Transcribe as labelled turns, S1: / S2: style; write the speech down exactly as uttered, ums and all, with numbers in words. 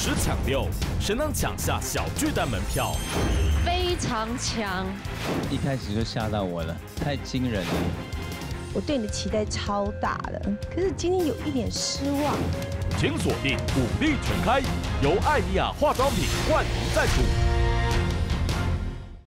S1: 时抢六，谁能抢下小巨蛋门票？
S2: 非常强，
S3: 一开始就吓到我了，太惊人了。
S4: 我对你的期待超大的，可是今天有一点失望。
S1: 请锁定武力全开，由艾丽亚化妆品冠名赞助。